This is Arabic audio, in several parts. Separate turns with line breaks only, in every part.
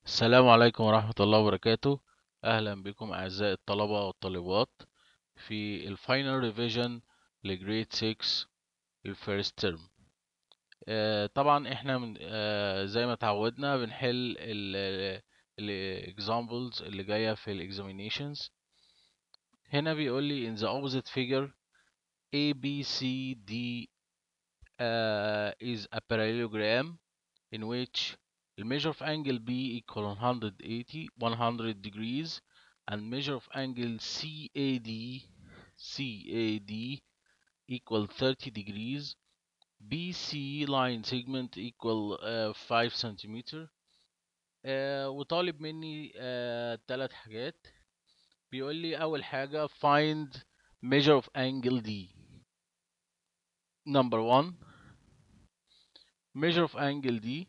السلام عليكم ورحمة الله وبركاته. أهلا بكم أعزائي الطلبة والطالبات في الفاينل ريفيجن لجريد 6 الفيرست ترم. طبعا احنا من زي ما تعودنا بنحل الاكزامبلز اللي جاية في الاكزامينيشنز. هنا بيقول لي in the opposite figure ABCD is a parallelogram in which the measure of angle B equal 100 degrees and measure of angle CAD equal 30 degrees. BC line segment equal 5 centimeter. وطالب مني ثلاث حاجات. بيقول لي أول حاجة find measure of angle D. Number 1 measure of angle D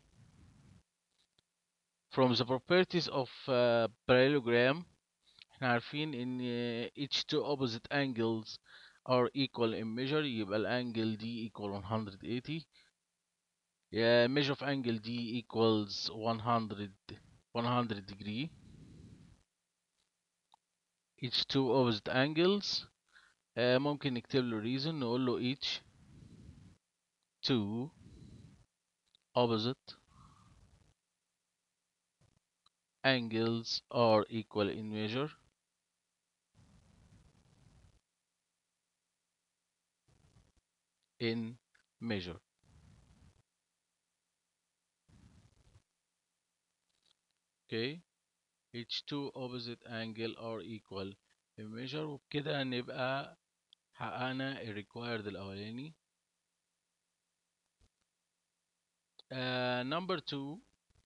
from the properties of parallelogram. احنا عارفين ان each two opposite angles are equal in measure، يبقى الانجل D equal 180. measure of angle D equals 100 degree. each two opposite angles ممكن نكتب له reason، نقول له each two opposite angles are equal in measure. Okay, each two opposite angle are equal in measure. وبكده نبقى حققنا ال required الأولاني. number 2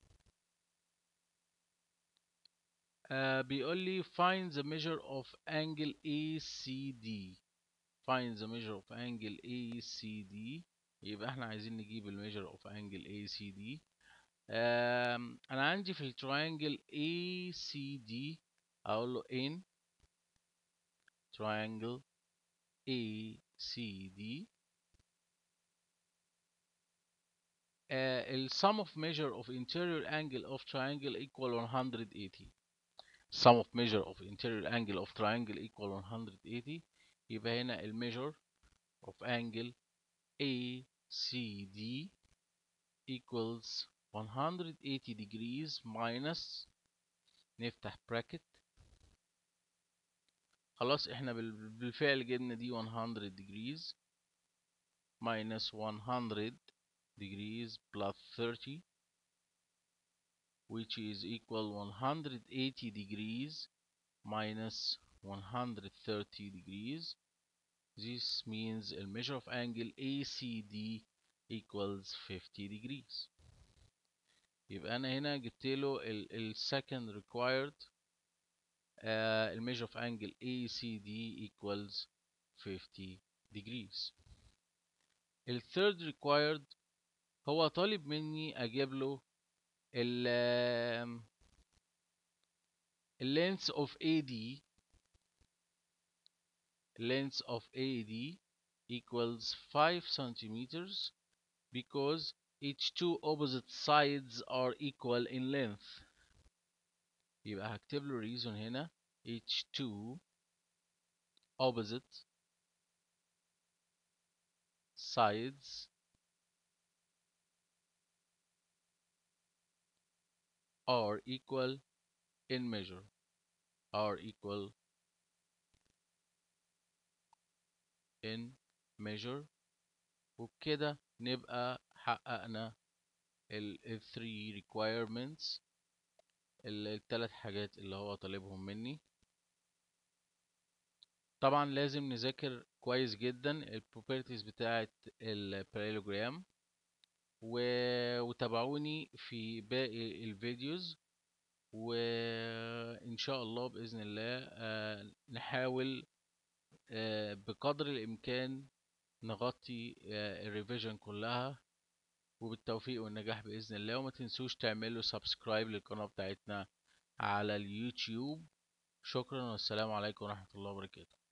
بيقول لي find the measure of angle ACD. find the measure of angle ACD. يبقى احنا عايزين نجيب ال measure of angle ACD. انا عندي في التراينجل ACD اقول له in triangle ACD sum of measure of interior angle of triangle equal 180. sum of measure of interior angle of triangle equal 180. يبقى هنا ال measure of angle ACD equals 180 degrees minus، نفتح bracket. خلاص احنا بالفعل جبنا دي 100 degrees minus 100 degrees plus 30 which is equal 180 degrees minus 130 degrees. This means the measure of angle ACD equals 50 degrees. يبقى أنا هنا جبت له ال second required the measure of angle ACD equals 50 degrees. ال third required هو طالب مني أجيب له ال length of AD. length of AD equals 5 centimeters because each two opposite sides are equal in length. يبقى هكتب له reason هنا each two opposite sides are equal in measure. are equal in measure. وبكده نبقى حققنا ال 3 requirements، الثلاث حاجات اللي هو طالبهم مني. طبعا لازم نذاكر كويس جدا البروبرتيز بتاعه الباراليلوجرام وتابعوني في باقي الفيديوز، وإن شاء الله بإذن الله نحاول بقدر الإمكان نغطي الريفيجن كلها، وبالتوفيق والنجاح بإذن الله. وما تنسوش تعملوا سبسكرايب للقناة بتاعتنا على اليوتيوب. شكرا والسلام عليكم ورحمة الله وبركاته.